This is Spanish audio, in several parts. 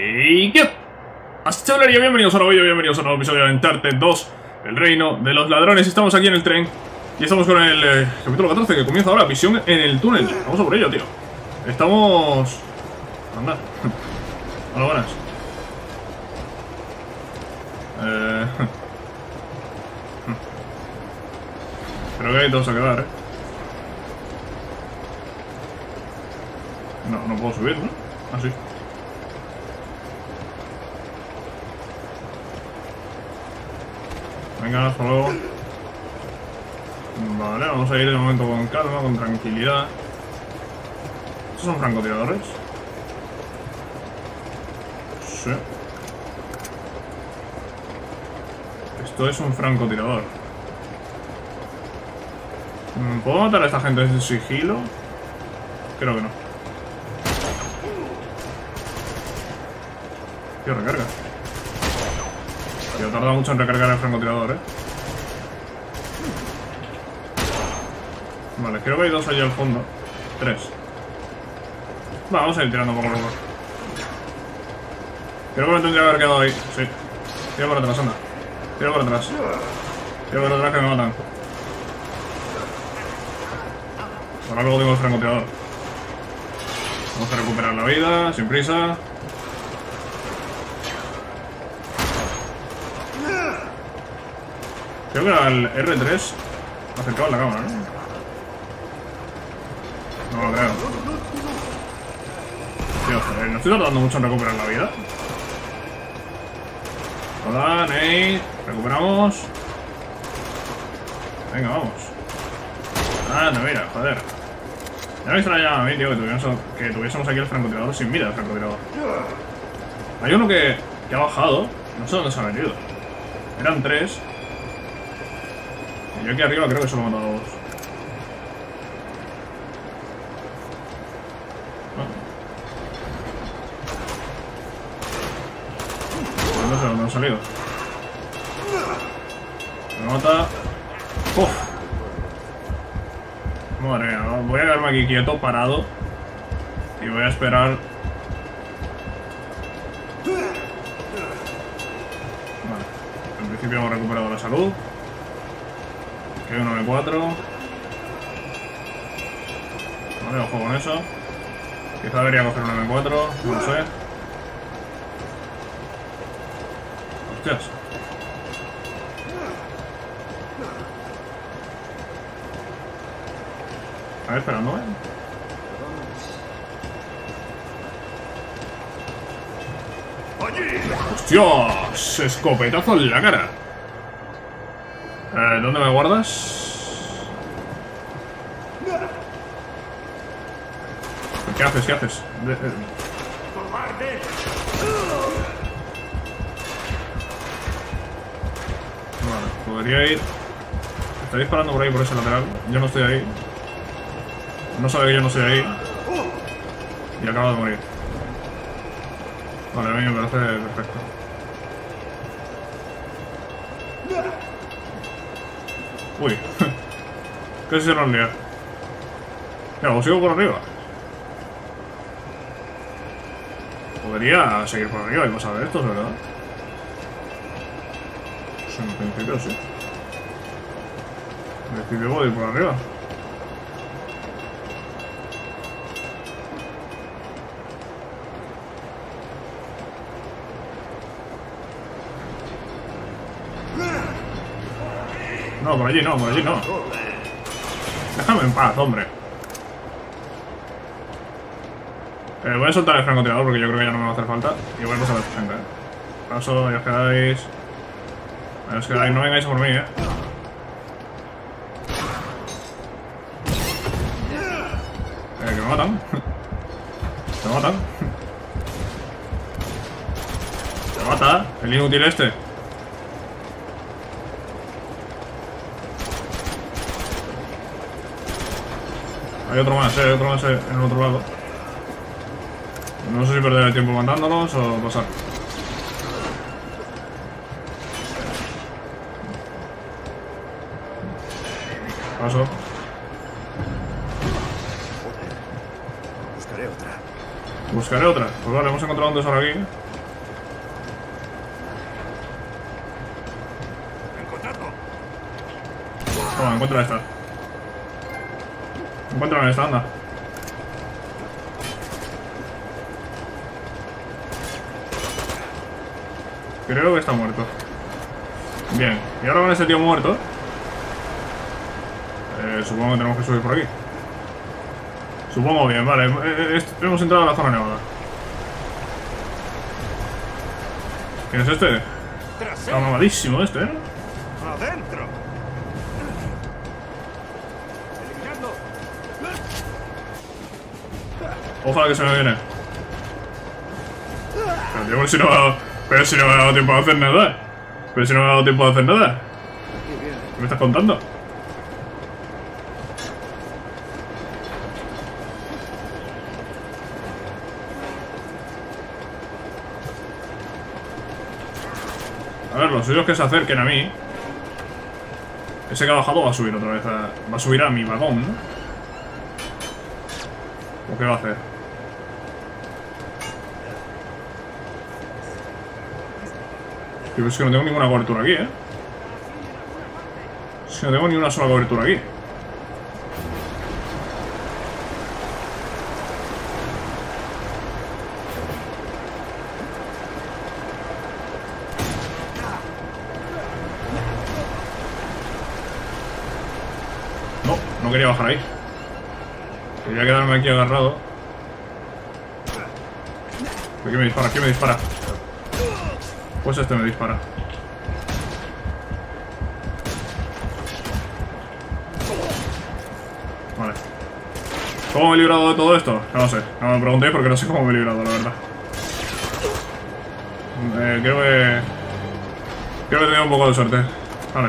¿Y qué? Chavalería, bienvenidos a un nuevo vídeo, bienvenidos a un nuevo episodio de Uncharted 2, el reino de los ladrones. Estamos aquí en el tren y estamos con el capítulo 14 que comienza ahora, misión en el túnel. Vamos a por ello, tío. Estamos... Anda. Hola, buenas. Creo que hay todos a quedar, No puedo subir, ¿no? Ah, sí. Venga, hasta luego. Vale, vamos a ir de momento con calma, con tranquilidad. ¿Estos son francotiradores? Sí. Esto es un francotirador. ¿Puedo matar a esta gente desde sigilo? Creo que no. Tío, recarga. Tío, tarda mucho en recargar el francotirador, Vale, creo que hay dos allí al fondo. 3. Vamos a ir tirando poco a poco. Creo que me tendría que haber quedado ahí. Sí. Tira por atrás, anda. Tira por atrás. Tira por atrás que me matan. Ahora luego tengo el francotirador. Vamos a recuperar la vida, sin prisa. Creo que era el R3 acercado a la cámara, ¿no? No lo creo. Tío, joder, no estoy tardando mucho en recuperar la vida. Hola, Nate. Recuperamos. Venga, vamos. Ah, no, mira, joder. Ya me extrañaba a mí, tío, que tuviésemos aquí el francotirador sin vida, el francotirador. Hay uno que ha bajado. No sé dónde se ha metido. Eran 3. Y yo aquí arriba creo que solo he matado a 2. No sé dónde han salido. Me mata. ¡Uf! Madre mía, voy a quedarme aquí quieto, parado. Y voy a esperar. Vale. En principio hemos recuperado la salud. Que hay un 9-4. Vale, ojo con eso. Quizá debería coger un 9-4, no lo sé. Hostias. A ver, esperándome. ¡Hostias! Escopetazo en la cara. ¿Dónde me guardas? ¿Qué haces? ¿Qué haces? Vale, podría ir. Está disparando por ahí, por ese lateral. Yo no estoy ahí. No sabe que yo no estoy ahí. Y acaba de morir. Vale, a mí me parece perfecto. Uy. ¿Qué se nos lía? ¿Qué hago? ¿Sigo por arriba? Podría seguir por arriba y pasar de estos, ¿verdad? Pues en principio sí. En principio puedo ir por arriba. No, por allí no, por allí no. Déjame en paz, hombre. Voy a soltar el francotirador porque yo creo que ya no me va a hacer falta. Y voy a pasar a gente, Paso, ya os quedáis. Ya os quedáis, no vengáis a por mí, que me matan. Me matan. Me mata, el inútil este. Hay otro más en el otro lado. No sé si perder el tiempo mandándolos o pasar. Paso. Buscaré otra. Pues vale, hemos encontrado un tesoro aquí. Toma, encuentra esta. Encuentra esta, anda. Creo que está muerto. Bien, y ahora con ese tío muerto, supongo que tenemos que subir por aquí. Supongo bien, vale. Hemos entrado a la zona nevada. ¿Quién es este? Está mamadísimo este, ¿eh? ¡Adentro! Ojalá que se me viene. Pero si no me ha dado tiempo a hacer nada. Pero si no me ha dado tiempo a hacer nada. ¿Qué me estás contando? A ver, lo suyo es que se acerquen a mí. Ese que ha bajado va a subir otra vez. Va a subir a mi vagón, ¿no? ¿O qué va a hacer? Yo es que no tengo ninguna cobertura aquí, ¿eh? Es que no tengo ni una sola cobertura aquí. No, no quería bajar ahí. Quería quedarme aquí agarrado. ¿Quién me dispara? ¿Quién me dispara? Pues este me dispara. Vale. ¿Cómo me he librado de todo esto? No lo sé. No me preguntéis porque no sé cómo me he librado, la verdad. Creo que he tenido un poco de suerte. Vale.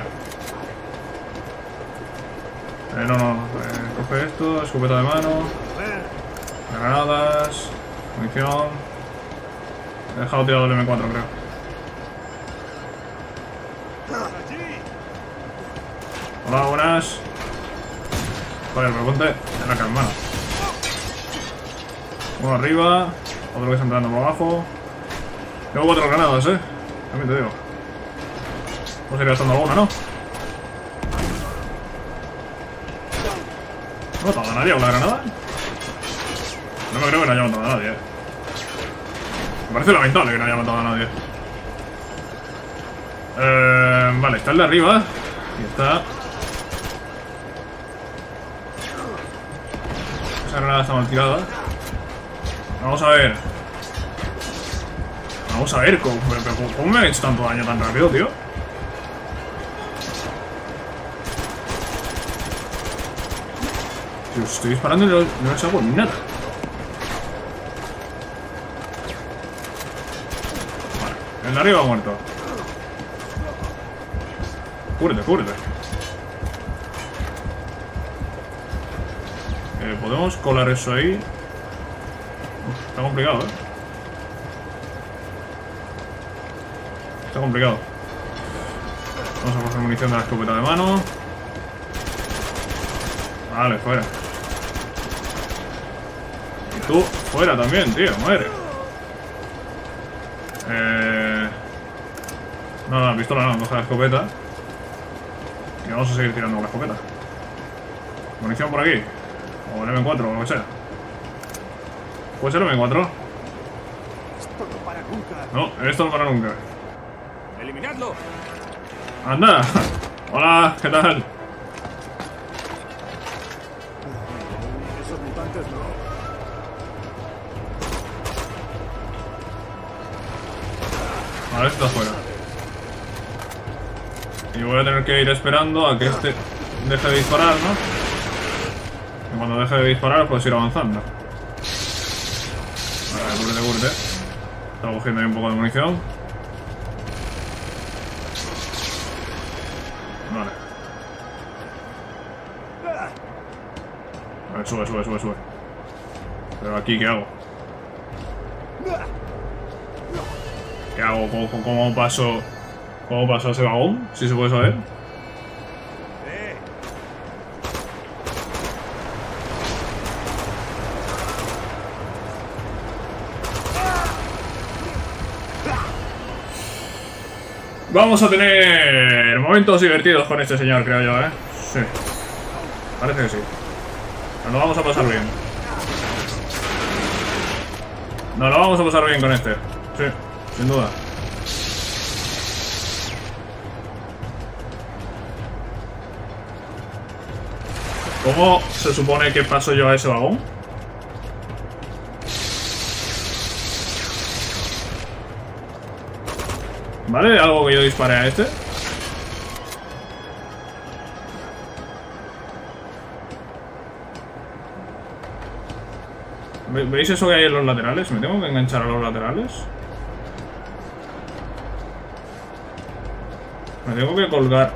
No. Coge esto, escopeta de mano. Granadas. Munición. He dejado tirado el M4, creo. Hola, buenas. Vale, pero ponte en la hermano. Uno arriba. Otro que está entrando por abajo. Tengo 4 granadas, también te digo. Pues ir gastando alguna, ¿no? ¿No he matado a nadie con la granada? No me creo que no haya matado a nadie, Me parece lamentable que no haya matado a nadie. Vale, está el de arriba. Y está... Esa granada está mal tirada. Vamos a ver. Vamos a ver, ¿cómo me ha hecho tanto daño tan rápido, tío? Tío, estoy disparando y no les hago nada. Vale, el de arriba ha muerto. Cúbrete. ¿Podemos colar eso ahí? Está complicado, Está complicado. Vamos a coger munición de la escopeta de mano. Vale, fuera. Y tú, fuera también, tío, muere. No, la pistola no, coge la escopeta. Y vamos a seguir tirando con la escopeta. Munición por aquí. O el M4, o lo que sea. ¿Puede ser el M4? Esto no para nunca. No, esto no para nunca. ¡Eliminadlo! ¡Anda! Hola, ¿qué tal? Esos mutantes no. Vale, este está fuera. Y voy a tener que ir esperando a que este deje de disparar, ¿no? Y cuando deje de disparar, puedes ir avanzando. Vale, cúbrete. Estaba cogiendo ahí un poco de munición. Vale. Vale, sube. Pero aquí, ¿qué hago? ¿Qué hago? ¿Cómo paso a ese vagón? Si se puede saber. Vamos a tener momentos divertidos con este señor, creo yo, Sí. Parece que sí. Nos lo vamos a pasar bien. Nos lo vamos a pasar bien con este. Sí, sin duda. ¿Cómo se supone que paso yo a ese vagón? ¿Vale? Algo que yo dispare a este. ¿Veis eso que hay en los laterales? ¿Me tengo que enganchar a los laterales? Me tengo que colgar.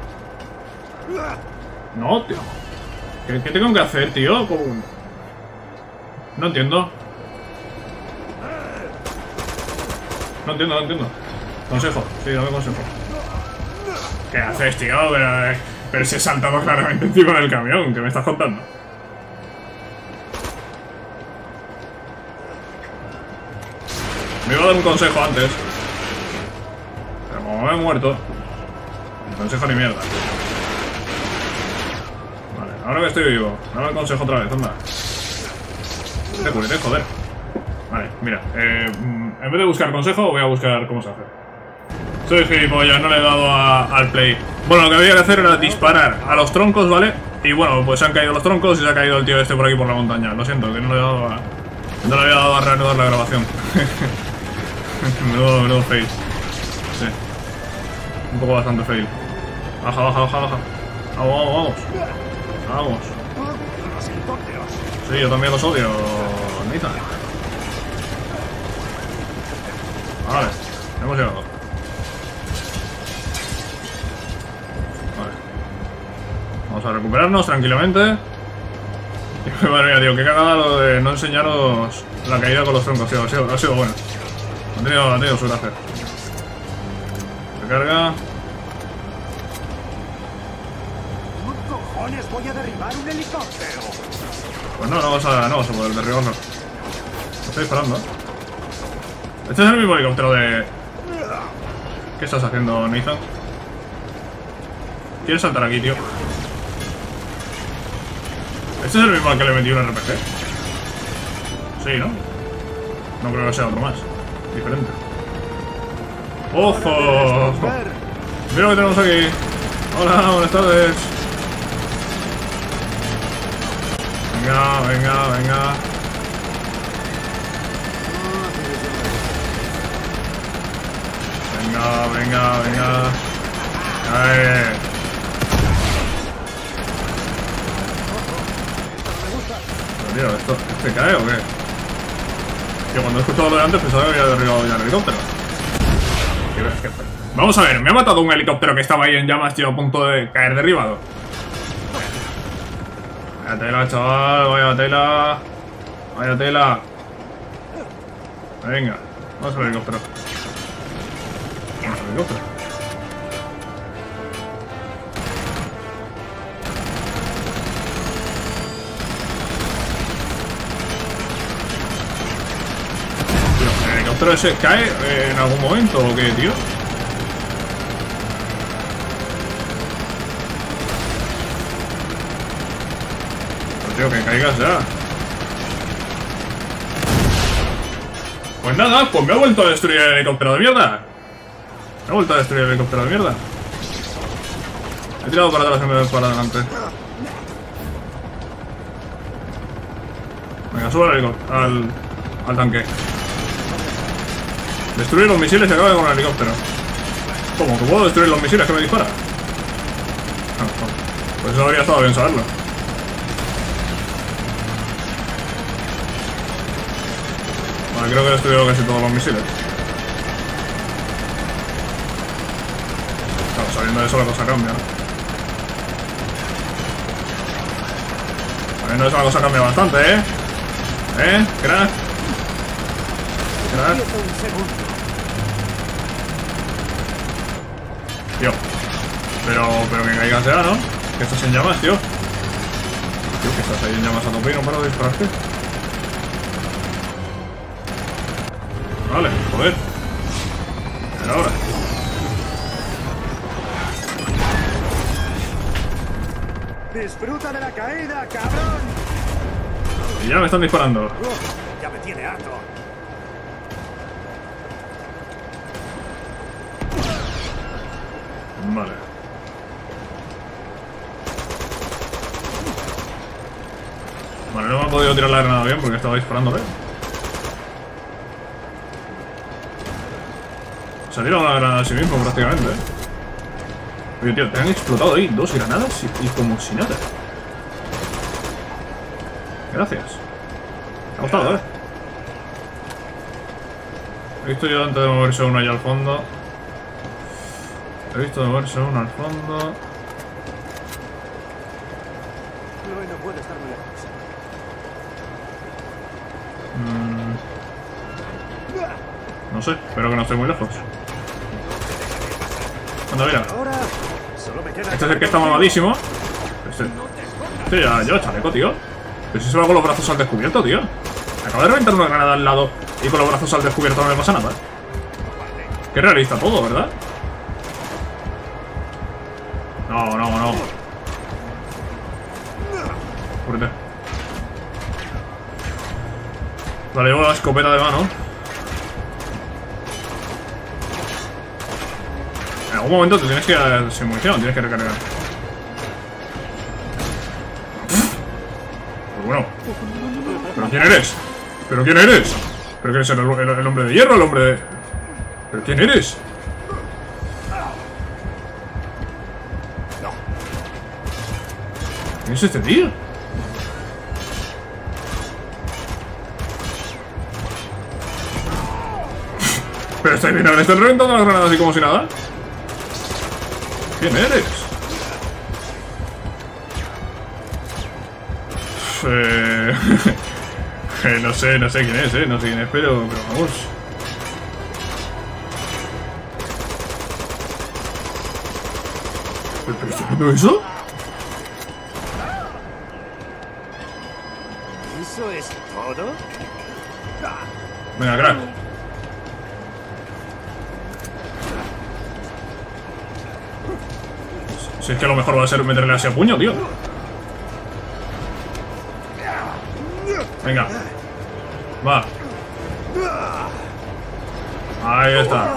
No, tío. ¿Qué tengo que hacer, tío? ¿Cómo? No entiendo. No entiendo. Consejo. Sí, dame consejo. ¿Qué haces, tío? Pero se ha saltado claramente encima del camión. ¿Qué me estás contando? Me iba a dar un consejo antes. Pero como me he muerto, ni consejo ni mierda. Vale, ahora que estoy vivo, dame el consejo otra vez, anda. Te curé, joder. Vale, mira, en vez de buscar consejo, voy a buscar cómo se hace. Soy gilipollas, no le he dado al play. Bueno, lo que había que hacer era disparar a los troncos, ¿vale? Y bueno, pues se han caído los troncos y se ha caído el tío este por aquí por la montaña. Lo siento, que no le he dado a... No le había dado a reanudar la grabación. Menudo fail. Sí. Un poco bastante fail. Baja. Vamos. Los helicópteros. Sí, yo también los odio, Nathan. Vale, hemos llegado. Vale. Vamos a recuperarnos tranquilamente. Madre mía, tío, qué cagada lo de no enseñaros la caída con los troncos, tío. Ha sido bueno. Ha tenido su gracia. Recarga. ¿Cómo cojones voy a derribar un helicóptero? Pues no vas a poder derribarlo. Lo estoy disparando. Este es el mismo helicóptero de... ¿Qué estás haciendo, Nathan? ¿Quieres saltar aquí, tío? Este es el mismo al que le metí un RPG. Sí, ¿no? No creo que sea otro más. Diferente. ¡Ojo! Mira lo que tenemos aquí. Hola, buenas tardes. Venga. Venga. Pero tío, ¿este cae o qué? Yo cuando he escuchado lo de antes pensaba que había derribado ya el helicóptero. Vamos a ver, me ha matado un helicóptero que estaba ahí en llamas, tío, a punto de caer derribado. Vaya tela, chaval, vaya tela. Venga, vamos al helicóptero. ¿El helicóptero ese cae en algún momento o qué, tío? Pues tío, que caigas ya. Pues nada, pues me ha vuelto a destruir el helicóptero de mierda. He tirado para atrás en vez de para adelante. Venga, sube al helicóptero, al tanque. Destruir los misiles y acaba con el helicóptero. ¿Cómo? ¿Que puedo destruir los misiles que me dispara? No. Pues eso habría estado bien saberlo. Vale, creo que he destruido casi todos los misiles. Claro, sabiendo eso la cosa cambia, ¿no? Sabiendo eso la cosa cambia bastante, ¿eh? Crack. Tío. Pero que caigas ya, ¿no? Que estás en llamas, tío. Tío, que estás ahí en llamas a tope y no paro de dispararte. Vale, joder. Pero ahora. ¡Disfruta de la caída, cabrón! Y ya me están disparando. Ya me tiene harto. Vale. Vale, no me ha podido tirar la granada bien porque estaba disparándole. Se ha tirado una granada a sí mismo prácticamente, ¿eh? Oye, tío, te han explotado ahí 2 granadas y como si nada. Gracias. Me ha gustado, ¿eh? He visto yo antes de moverse uno allá al fondo. He visto moverse uno al fondo. No puede estar muy lejos. No sé, espero que no esté muy lejos. Anda, mira. Ahora solo me queda... Este es el que está mamadísimo. Este ya lleva chaleco, tío. Pero si se va con los brazos al descubierto, tío. Acaba de reventar una granada al lado y con los brazos al descubierto no le pasa nada. Qué realista todo, ¿verdad? No, no, no. Cúrete. Vale, llevo la escopeta de mano. En algún momento te tienes que dar sin munición, tienes que recargar. Pues bueno. ¿Pero quién eres? ¿Pero quién eres? ¿Pero quién eres? ¿El hombre de hierro? ¿El hombre de...? ¿Pero quién eres? ¿Quién es este tío? Pero estáis viendo, le están reventando las granadas así como si nada. ¿Quién eres? No sé quién es, no sé quién es, pero vamos. ¿Pero estoy viendo eso? ¿Eso es todo? Venga, crack. Si es que a lo mejor va a ser meterle así a puño, tío. Venga. Va. Ahí está.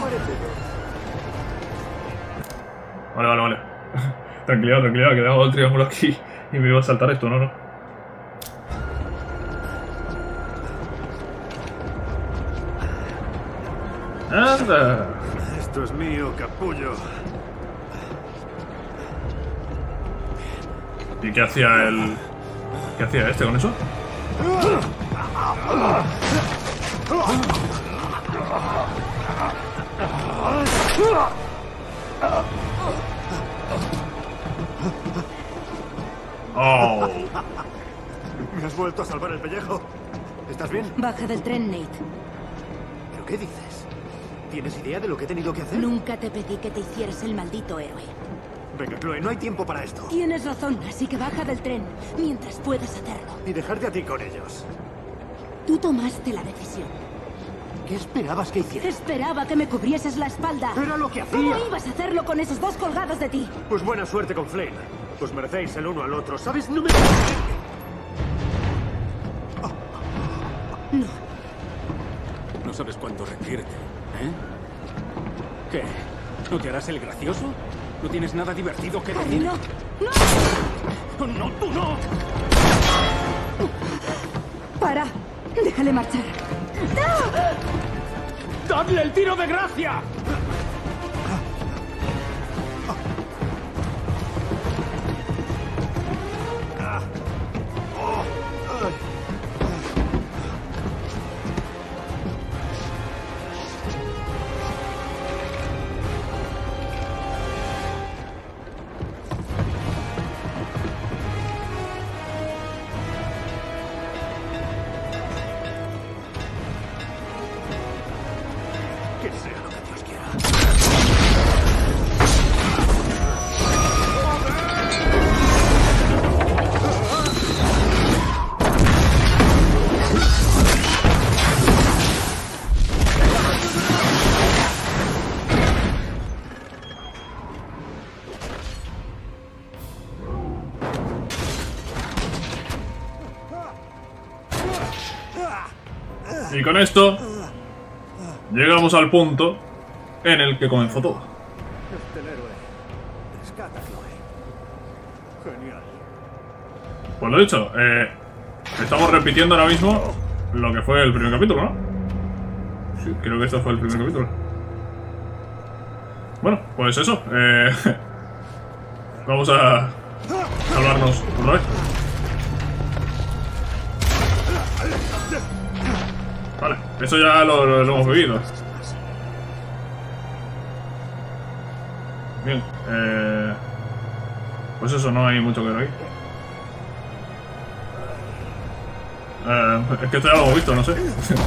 Vale. Tranquilidad, que he dejado el triángulo aquí y me iba a saltar esto, no. ¡Anda! Esto es mío, capullo. ¿Y qué hacía el...? ¿Qué hacía este con eso? ¡Oh! ¿Me has vuelto a salvar el pellejo? ¿Estás bien? Baja del tren, Nate. ¿Pero qué dices? ¿Tienes idea de lo que he tenido que hacer? Nunca te pedí que te hicieras el maldito héroe. Venga, Chloe, no hay tiempo para esto. Tienes razón, así que baja del tren mientras puedas hacerlo. Y dejarte a ti con ellos. Tú tomaste la decisión. ¿Qué esperabas que hiciera? Esperaba que me cubrieses la espalda. Era lo que hacía. ¿Cómo ibas a hacerlo con esos dos colgados de ti? Pues buena suerte con Flame. Os merecéis el uno al otro, ¿sabes? No me... No. No sabes cuánto requiere, ¿eh? ¿Qué? ¿No te harás el gracioso? ¿No tienes nada divertido que decir? ¡No! ¡No! ¡No, tú no! ¡Para! ¡Déjale marchar! ¡Dadle el tiro de gracia! Que sea lo que Dios quiera. Y con esto llegamos al punto en el que comenzó todo. El héroe. Rescata a Chloe. Genial. Pues lo dicho, estamos repitiendo ahora mismo lo que fue el primer capítulo, ¿no? Sí, creo que esto fue el primer capítulo. Bueno, pues eso. Vamos a hablarnos otra vez. Vale, eso ya lo hemos vivido. Bien, pues eso, no hay mucho que ver aquí. Es que esto ya lo hemos visto, no sé.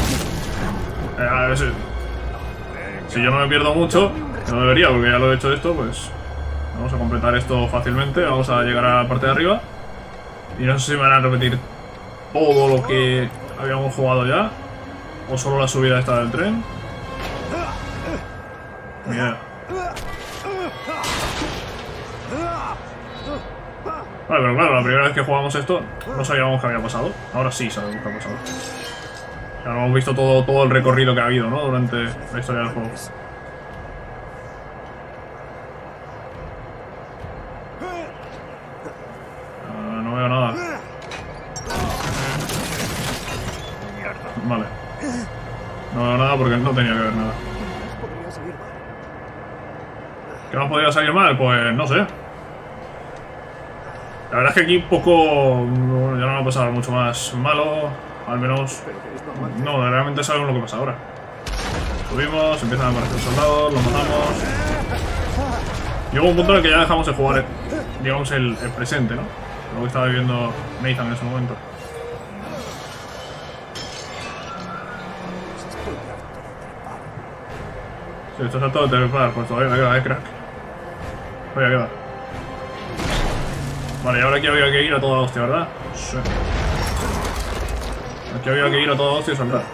A ver si yo no me pierdo mucho, que no debería porque ya lo he hecho esto, pues vamos a completar esto fácilmente. Vamos a llegar a la parte de arriba. Y no sé si me van a repetir todo lo que habíamos jugado ya, o solo la subida esta del tren. Mira. Vale, pero claro, la primera vez que jugamos esto no sabíamos qué había pasado. Ahora sí sabemos qué ha pasado. Ya hemos visto todo el recorrido que ha habido, ¿no? Durante la historia del juego. No veo nada. Vale. No veo nada porque no tenía que ver nada. ¿Qué más podría salir mal? Pues no sé. La verdad es que aquí poco... Bueno, ya no me ha pasado mucho más malo. Al menos... No, realmente sabemos lo que pasa ahora. Subimos, empiezan a aparecer soldados, los matamos. Llegó un punto en el que ya dejamos de jugar, digamos, el presente, ¿no? Lo que estaba viviendo Nathan en ese momento. Sí, esto es harto de trepar, pues todavía me queda, crack. Todavía queda. Vale, y ahora aquí había que ir a toda hostia, ¿verdad? Sí. Aquí había que ir a toda hostia y saltar.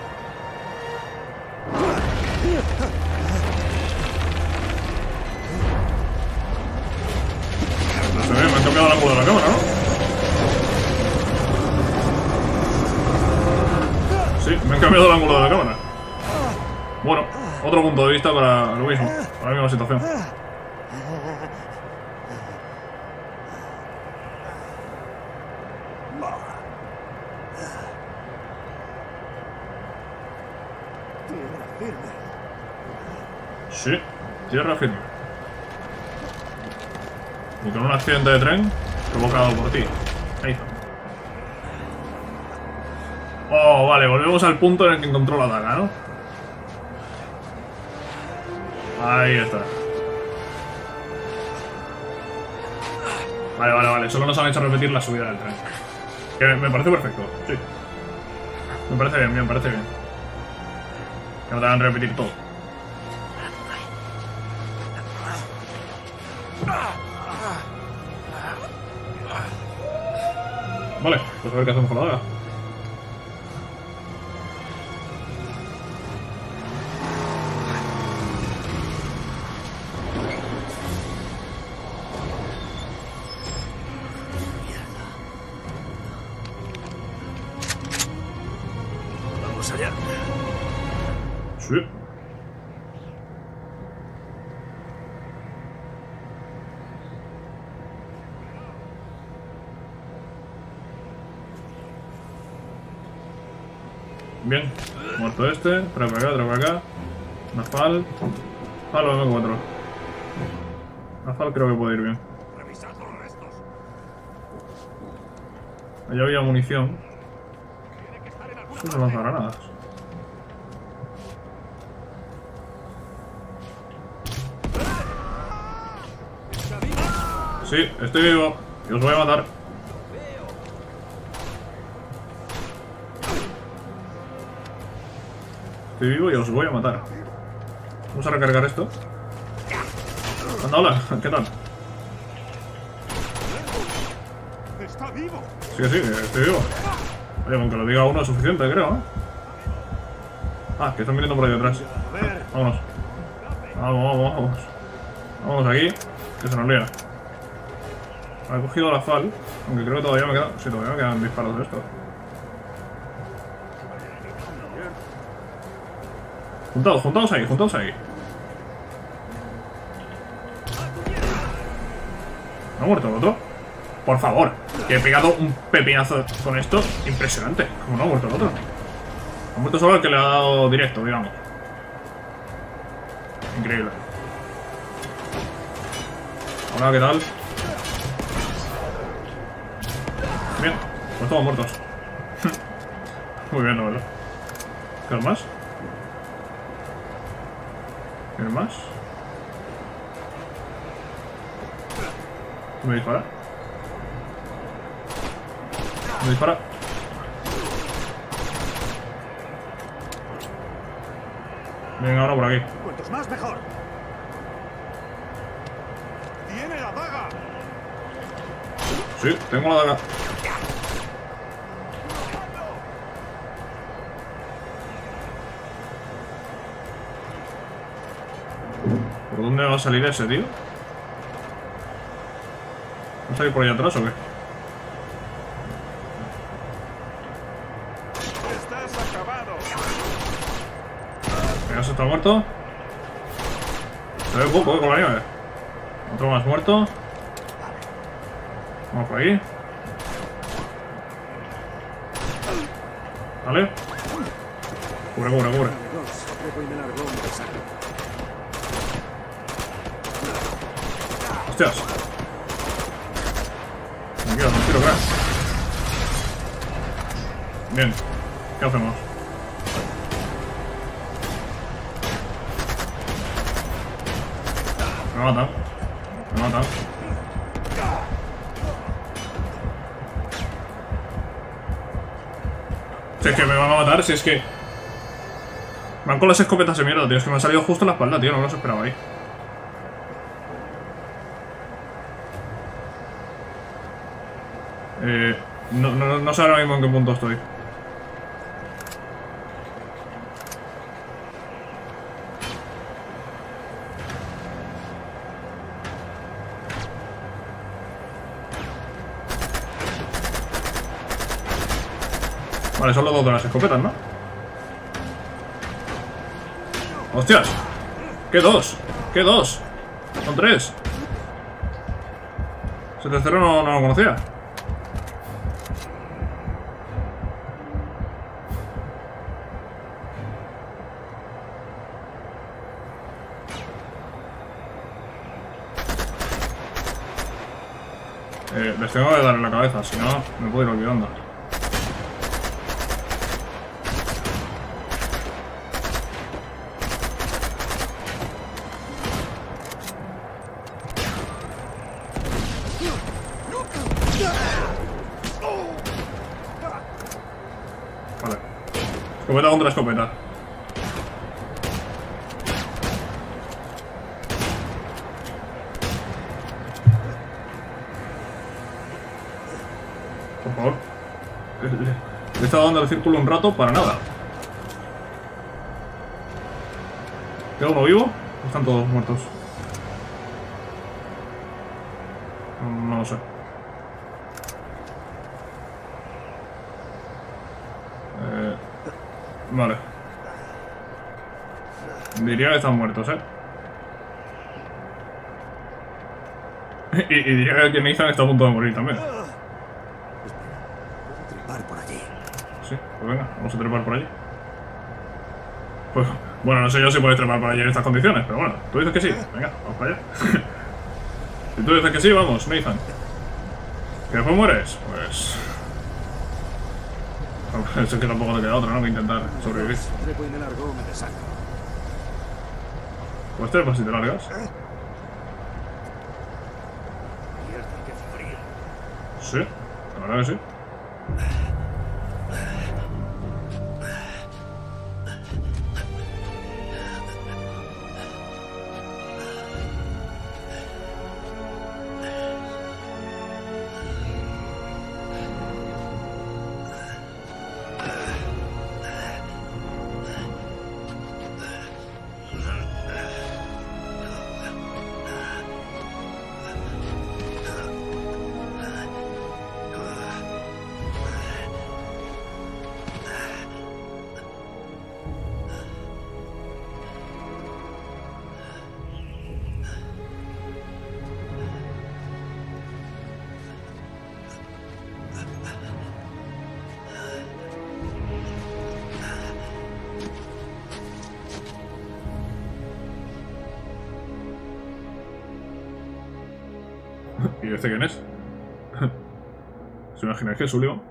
No sé, me han cambiado el ángulo de la cámara, ¿no? Sí, me han cambiado el ángulo de la cámara. Bueno, otro punto de vista para lo mismo, para la misma situación. Sí, tierra firme. Y con un accidente de tren provocado por ti. Ahí está. Oh, vale, volvemos al punto en el que encontró la daga, ¿no? Ahí está. Vale. Solo nos han hecho repetir la subida del tren. Que me parece perfecto, sí. Me parece bien. Que no te hagan repetir todo. Vale, pues a ver qué hacemos con la daga. Vamos allá. Sí. Bien, muerto este, trae para acá. Nafal. Halo M4. Nafal creo que puede ir bien. Allá había munición. Eso son lanzagranadas. Sí, estoy vivo. Y os voy a matar. Estoy vivo y os voy a matar. Vamos a recargar esto. Anda, hola, ¿qué tal? ¡Está vivo! Sí, estoy vivo. Oye, aunque lo diga uno es suficiente, creo, ¿no? Ah, que están viniendo por ahí detrás. Vámonos. Vamos. Vamos aquí, que se nos lía. He cogido la FAL, aunque creo que todavía me quedan... Sí, todavía me quedan disparos de esto. Juntados, juntados ahí, juntados ahí. ¿No ha muerto el otro? Por favor, que he pegado un pepinazo con esto. Impresionante. ¿Cómo no ha muerto el otro? Ha muerto solo el que le ha dado directo, digamos. Increíble. Ahora, ¿qué tal? Bien, pues todos muertos. Muy bien, la verdad. ¿Qué más? ¿Qué más? ¿Me dispara? ¿Me dispara? Venga, ahora por aquí. Cuantos más, mejor. ¡Tiene la daga! Sí, tengo la daga. ¿Por dónde va a salir ese, tío? ¿Va a salir por allá atrás o qué? ¡Estás acabado! Venga, se está muerto. Se ve poco, con la nieve. Otro más muerto. Vamos por ahí. Vale. Cubre, cubre, cubre. Hostias. Tranquilo, tranquilo, crack. Bien. ¿Qué hacemos? Me matan. Me matan. Si es que me van a matar, si es que... Van con las escopetas de mierda, tío. Es que me han salido justo en la espalda, tío. No me los esperaba ahí. No sé ahora mismo en qué punto estoy. Vale, son los dos de las escopetas, ¿no? ¡Hostias! ¿Qué dos? ¿Qué dos? Son tres. Ese tercero no lo conocía. Les tengo que dar en la cabeza, si no, me puedo ir olvidando. Vale. Escopeta contra escopeta. Por favor. Le he estado dando el círculo un rato para nada. ¿Queda uno vivo? ¿O están todos muertos? No lo sé. Vale. Diría que están muertos, y diría que Nathan está a punto de morir también. Trepar por allí. Sí, pues venga, vamos a trepar por allí. Pues, bueno, no sé yo si puedes trepar por allí en estas condiciones, pero bueno, tú dices que sí. Venga, vamos para allá. Si tú dices que sí, vamos, Nathan. ¿Que después mueres? Pues... Es que tampoco te queda otra, ¿no? Que intentar sobrevivir. Trepo y me largo, me deshago. Pues trepas si te largas. Mierda, qué frío. Sí, la verdad que sí. ¿Y este quién es? ¿Se imagináis que es Sullivan?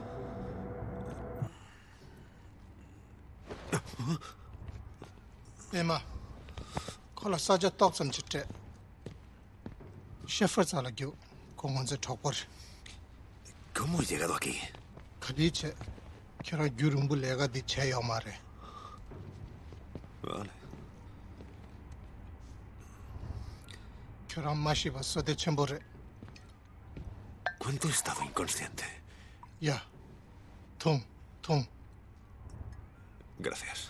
Emma, con la saja toxam chite. Sheffield a la gyu, con 11 topor. ¿Cómo he llegado aquí? Kadiche, que era Yurumbu lega di Cheo Mare. Vale. Que era Mashi basso de Chembore. ¿Cuánto he estado inconsciente? Ya, Tum. Gracias.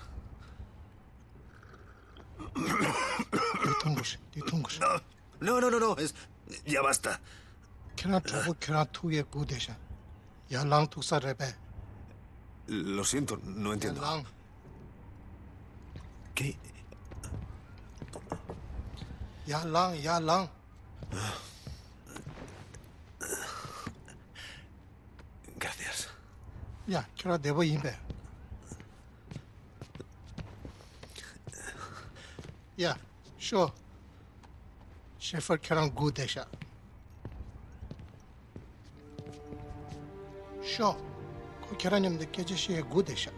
Ditungush. No. Ya basta. Que era trago, que era tuye gudesha. Ya lang tu sa rebe. Lo siento, no Ya entiendo. lang. ¿Qué? Ya lang. Gracias. Ya, que era debo imbe. Ya, sure. Sheffield que era gudesha. Sure. Ko que era nimde kejeshi gudesha.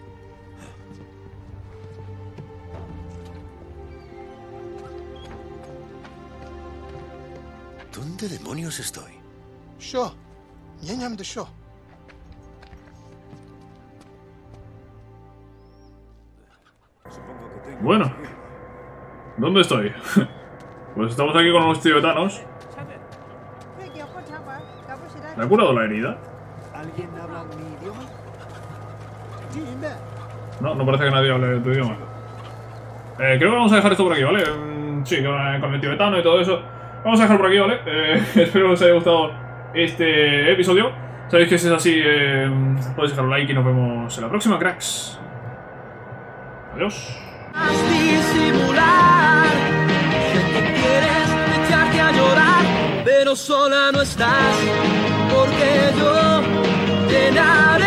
¿Dónde demonios estoy? Sure. Yenyam de sure. Bueno. ¿Dónde estoy? Pues estamos aquí con los tibetanos. ¿Le ha curado la herida? ¿Alguien habla mi idioma? No parece que nadie hable tu idioma. Creo que vamos a dejar esto por aquí, ¿vale? Sí, con el tibetano y todo eso. Vamos a dejar por aquí, ¿vale? Espero que os haya gustado este episodio. Sabéis que si es así, podéis dejar un like y nos vemos en la próxima, cracks. Adiós. Disimular, sé que quieres echarte a llorar, pero sola no estás, porque yo llenaré